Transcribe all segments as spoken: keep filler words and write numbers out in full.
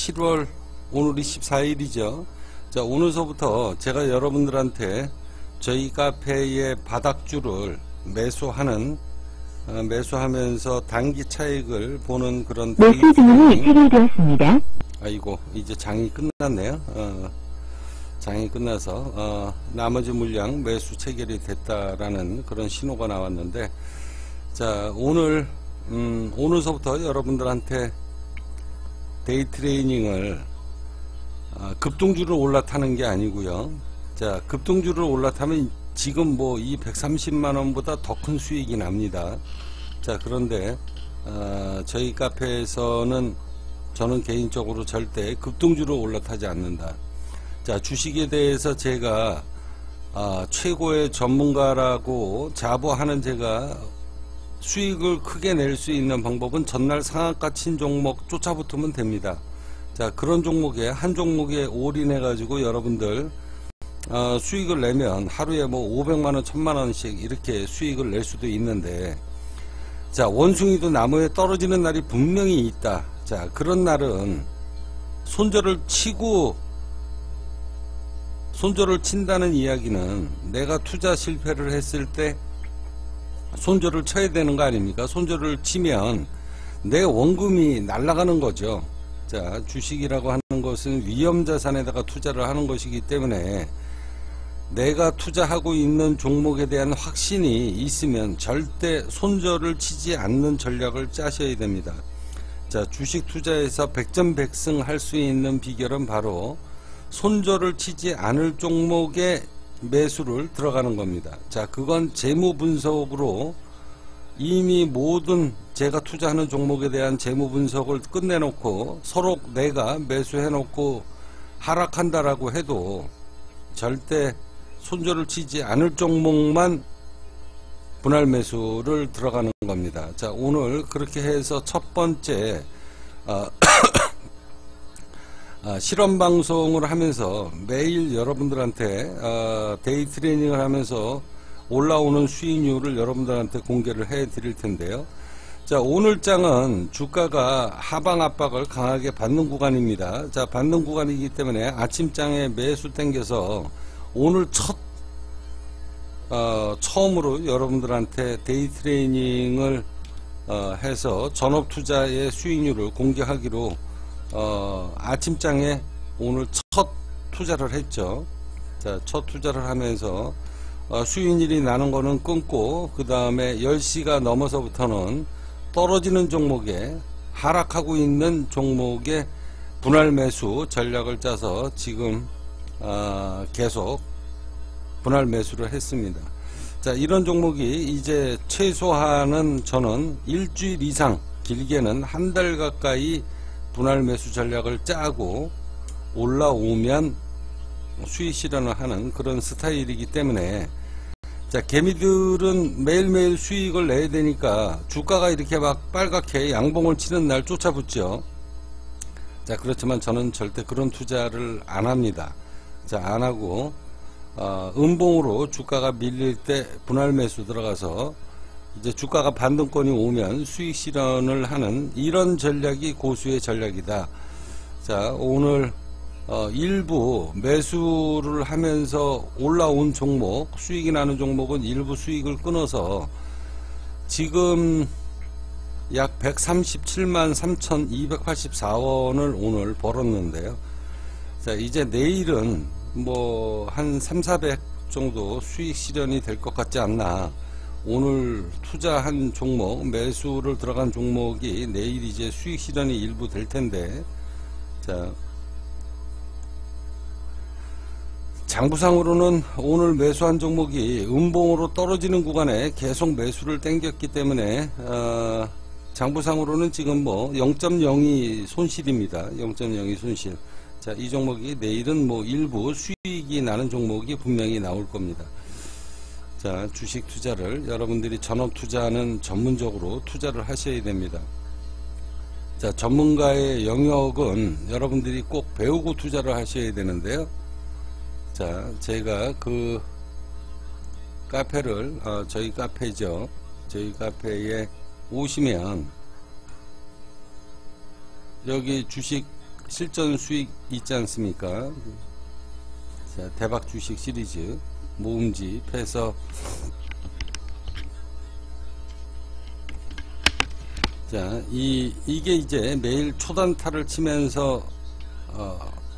칠월 오늘이 십사일이죠. 자, 오늘서부터 제가 여러분들한테 저희 카페의 바닥주를 매수하는 어, 매수하면서 단기 차익을 보는 그런 매수 주문이 체결되었습니다. 아이고, 이제 장이 끝났네요. 어, 장이 끝나서 어, 나머지 물량 매수 체결이 됐다라는 그런 신호가 나왔는데, 자, 오늘 음, 오늘서부터 여러분들한테 데이 트레이닝을 어, 급등주를 올라타는 게 아니고요. 자, 급등주를 올라타면 지금 뭐 이 백삼십만 원보다 더 큰 수익이 납니다. 자, 그런데 어, 저희 카페에서는 저는 개인적으로 절대 급등주를 올라타지 않는다. 자, 주식에 대해서 제가 어, 최고의 전문가라고 자부하는 제가 수익을 크게 낼 수 있는 방법은 전날 상한가 친 종목 쫓아붙으면 됩니다. 자, 그런 종목에 한 종목에 올인해 가지고 여러분들 어, 수익을 내면 하루에 뭐 오백만 원, 천만 원씩 이렇게 수익을 낼 수도 있는데, 자, 원숭이도 나무에 떨어지는 날이 분명히 있다. 자, 그런 날은 손절을 치고, 손절을 친다는 이야기는 내가 투자 실패를 했을 때 손절을 쳐야 되는 거 아닙니까? 손절을 치면 내 원금이 날아가는 거죠. 자, 주식이라고 하는 것은 위험자산에다가 투자를 하는 것이기 때문에 내가 투자하고 있는 종목에 대한 확신이 있으면 절대 손절을 치지 않는 전략을 짜셔야 됩니다. 자, 주식 투자에서 백전백승 할 수 있는 비결은 바로 손절을 치지 않을 종목에 매수를 들어가는 겁니다. 자, 그건 재무 분석으로 이미 모든 제가 투자하는 종목에 대한 재무 분석을 끝내놓고 서로 내가 매수해 놓고 하락한다라고 해도 절대 손절을 치지 않을 종목만 분할 매수를 들어가는 겁니다. 자, 오늘 그렇게 해서 첫 번째 어, 어, 실험 방송을 하면서 매일 여러분들한테 어, 데이 트레이닝을 하면서 올라오는 수익률을 여러분들한테 공개를 해 드릴 텐데요. 자, 오늘 장은 주가가 하방 압박을 강하게 받는 구간입니다. 자, 받는 구간이기 때문에 아침장에 매수 땡겨서 오늘 첫 어, 처음으로 여러분들한테 데이 트레이닝을 어, 해서 전업 투자의 수익률을 공개하기로 어, 아침장에 오늘 첫 투자를 했죠. 자, 첫 투자를 하면서 어, 수익률이 나는 거는 끊고, 그 다음에 열 시가 넘어서부터는 떨어지는 종목에, 하락하고 있는 종목에 분할 매수 전략을 짜서 지금 어, 계속 분할 매수를 했습니다. 자, 이런 종목이 이제 최소한은 저는 일주일 이상, 길게는 한 달 가까이 분할 매수 전략을 짜고 올라오면 수익 실현을 하는 그런 스타일이기 때문에, 자, 개미들은 매일매일 수익을 내야 되니까 주가가 이렇게 막 빨갛게 양봉을 치는 날 쫓아붙죠. 자, 그렇지만 저는 절대 그런 투자를 안 합니다. 자, 안 하고 어, 음봉으로 주가가 밀릴 때 분할 매수 들어가서 이제 주가가 반등권이 오면 수익 실현을 하는 이런 전략이 고수의 전략이다. 자, 오늘 어, 일부 매수를 하면서 올라온 종목, 수익이 나는 종목은 일부 수익을 끊어서 지금 약 백삼십칠만 삼천이백팔십사 원을 오늘 벌었는데요. 자, 이제 내일은 뭐 한 삼사백 정도 수익 실현이 될 것 같지 않나. 오늘 투자한 종목, 매수를 들어간 종목이 내일 이제 수익 실현이 일부 될 텐데, 자, 장부상으로는 오늘 매수한 종목이 음봉으로 떨어지는 구간에 계속 매수를 땡겼기 때문에 어, 장부상으로는 지금 뭐 영 점 영이 손실입니다. 영 점 영이 손실. 자, 이 종목이 내일은 뭐 일부 수익이 나는 종목이 분명히 나올 겁니다. 자, 주식 투자를 여러분들이 전업 투자는 전문적으로 투자를 하셔야 됩니다. 자, 전문가의 영역은 여러분들이 꼭 배우고 투자를 하셔야 되는데요. 자, 제가 그 카페를 어, 저희 카페죠. 저희 카페에 오시면 여기 주식 실전 수익 있지 않습니까? 자, 대박 주식 시리즈 모음집 해서 자, 이, 이게 이제 매일 초단타를 치면서 어,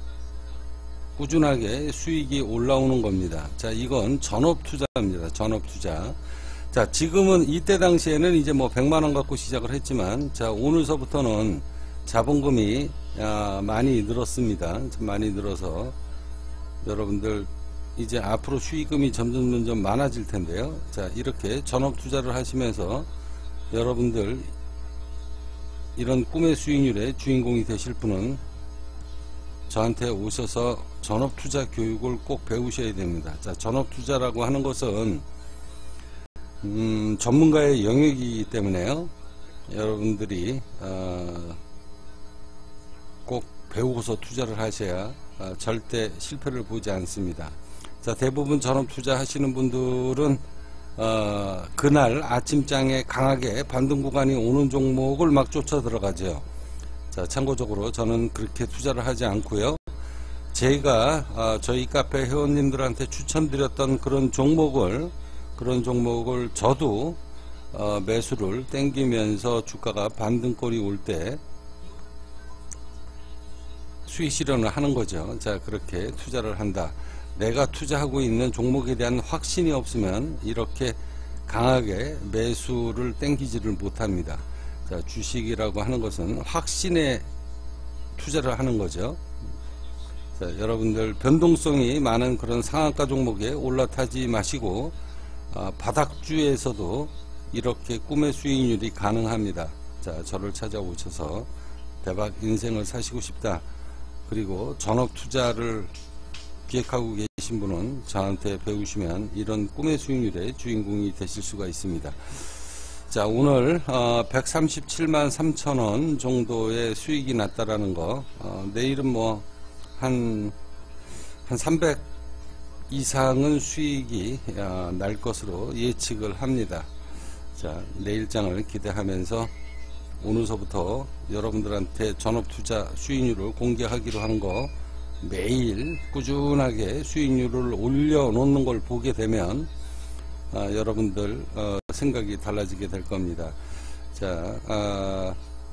꾸준하게 수익이 올라오는 겁니다. 자, 이건 전업 투자입니다. 전업 투자. 자, 지금은 이때 당시에는 이제 뭐 백만 원 갖고 시작을 했지만, 자, 오늘서부터는 자본금이 아, 많이 늘었습니다. 많이 늘어서 여러분들 이제 앞으로 수익금이 점점 점점 많아질 텐데요. 자, 이렇게 전업 투자를 하시면서 여러분들 이런 꿈의 수익률의 주인공이 되실 분은 저한테 오셔서 전업투자 교육을 꼭 배우셔야 됩니다. 자, 전업투자라고 하는 것은 음, 전문가의 영역이기 때문에요. 여러분들이 어, 꼭 배우고서 투자를 하셔야 어, 절대 실패를 보지 않습니다. 자, 대부분 전업투자 하시는 분들은 어, 그날 아침장에 강하게 반등 구간이 오는 종목을 막 쫓아 들어가죠. 자, 참고적으로 저는 그렇게 투자를 하지 않고요. 제가 어, 저희 카페 회원님들한테 추천드렸던 그런 종목을 그런 종목을 저도 어, 매수를 땡기면서 주가가 반등권이 올 때 수익 실현을 하는 거죠. 자, 그렇게 투자를 한다. 내가 투자하고 있는 종목에 대한 확신이 없으면 이렇게 강하게 매수를 땡기지를 못합니다. 자, 주식이라고 하는 것은 확신에 투자를 하는 거죠. 자, 여러분들 변동성이 많은 그런 상한가 종목에 올라타지 마시고 아, 바닥주에서도 이렇게 꿈의 수익률이 가능합니다. 자, 저를 찾아오셔서 대박 인생을 사시고 싶다. 그리고 전업 투자를 기획하고 계신 분은 저한테 배우시면 이런 꿈의 수익률의 주인공이 되실 수가 있습니다. 자, 오늘 어, 백삼십칠만 삼천 원 정도의 수익이 났다라는 거, 어, 내일은 뭐 한 한 삼백 이상은 수익이 어, 날 것으로 예측을 합니다. 자, 내일장을 기대하면서 오늘서부터 여러분들한테 전업투자 수익률을 공개하기로 하는 거, 매일 꾸준하게 수익률을 올려놓는 걸 보게 되면 아, 여러분들 어, 생각이 달라지게 될 겁니다. 자, 아,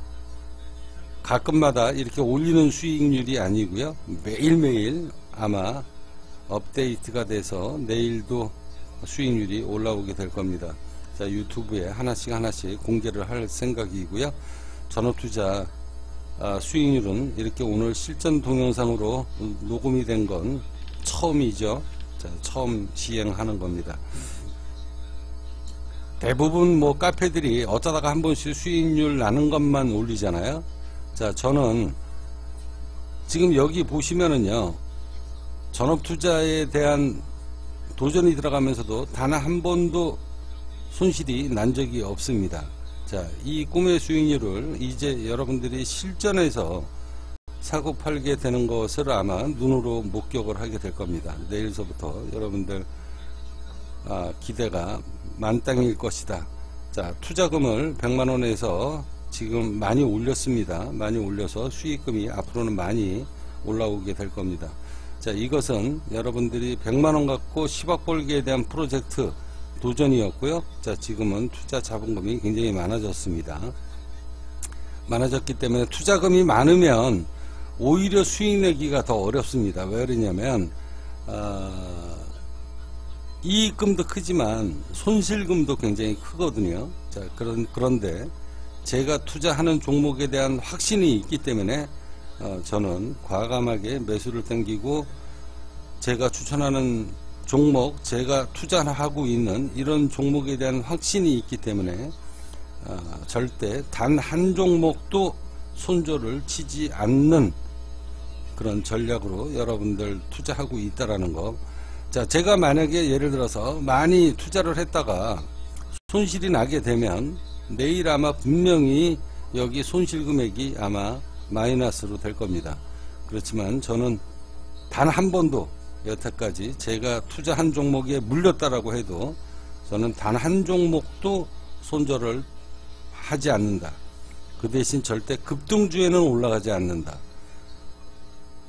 가끔마다 이렇게 올리는 수익률이 아니고요, 매일매일 아마 업데이트가 돼서 내일도 수익률이 올라오게 될 겁니다. 자, 유튜브에 하나씩 하나씩 공개를 할 생각이고요. 전업투자 아, 수익률은 이렇게 오늘 실전 동영상으로 녹음이 된 건 처음이죠. 자, 처음 시행하는 겁니다. 대부분 뭐 카페들이 어쩌다가 한 번씩 수익률 나는 것만 올리잖아요. 자, 저는 지금 여기 보시면은요, 전업투자에 대한 도전이 들어가면서도 단 한 번도 손실이 난 적이 없습니다. 자, 이 꿈의 수익률을 이제 여러분들이 실전에서 사고 팔게 되는 것을 아마 눈으로 목격을 하게 될 겁니다. 내일서부터 여러분들 아, 기대가 만땅일 것이다. 자, 투자금을 백만 원에서 지금 많이 올렸습니다. 많이 올려서 수익금이 앞으로는 많이 올라오게 될 겁니다. 자, 이것은 여러분들이 백만 원 갖고 십억 벌기에 대한 프로젝트 도전이었고요. 자, 지금은 투자 자본금이 굉장히 많아졌습니다. 많아졌기 때문에 투자금이 많으면 오히려 수익 내기가 더 어렵습니다. 왜 그러냐면 어, 이익금도 크지만 손실금도 굉장히 크거든요. 자, 그런, 그런데 제가 투자하는 종목에 대한 확신이 있기 때문에 어, 저는 과감하게 매수를 당기고 제가 추천하는 종목, 제가 투자하고 있는 이런 종목에 대한 확신이 있기 때문에 어, 절대 단 한 종목도 손절을 치지 않는 그런 전략으로 여러분들 투자하고 있다라는 거. 자, 제가 만약에 예를 들어서 많이 투자를 했다가 손실이 나게 되면 내일 아마 분명히 여기 손실 금액이 아마 마이너스로 될 겁니다. 그렇지만 저는 단 한 번도 여태까지 제가 투자한 종목에 물렸다라고 해도 저는 단 한 종목도 손절을 하지 않는다. 그 대신 절대 급등주에는 올라가지 않는다.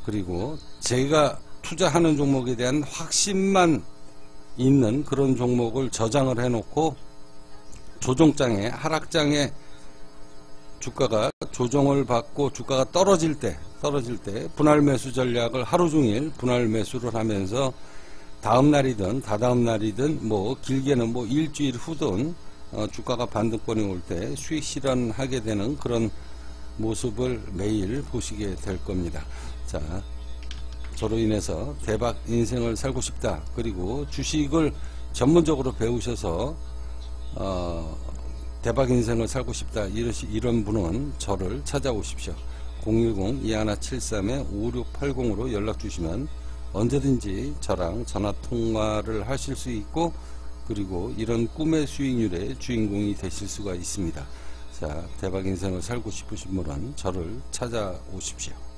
그리고 제가 투자하는 종목에 대한 확신만 있는 그런 종목을 저장을 해놓고 조정장에, 하락장에 주가가 조정을 받고 주가가 떨어질 때 떨어질 때 분할 매수 전략을 하루 종일 분할 매수를 하면서 다음 날이든 다다음 날이든 뭐 길게는 뭐 일주일 후든 어 주가가 반등권이 올 때 수익 실현하게 되는 그런 모습을 매일 보시게 될 겁니다. 자, 저로 인해서 대박 인생을 살고 싶다, 그리고 주식을 전문적으로 배우셔서 어 대박 인생을 살고 싶다, 이러시, 이런 분은 저를 찾아오십시오. 공일공 이일칠삼 오육팔공으로 연락 주시면 언제든지 저랑 전화 통화를 하실 수 있고, 그리고 이런 꿈의 수익률의 주인공이 되실 수가 있습니다. 자, 대박 인생을 살고 싶으신 분은 저를 찾아오십시오.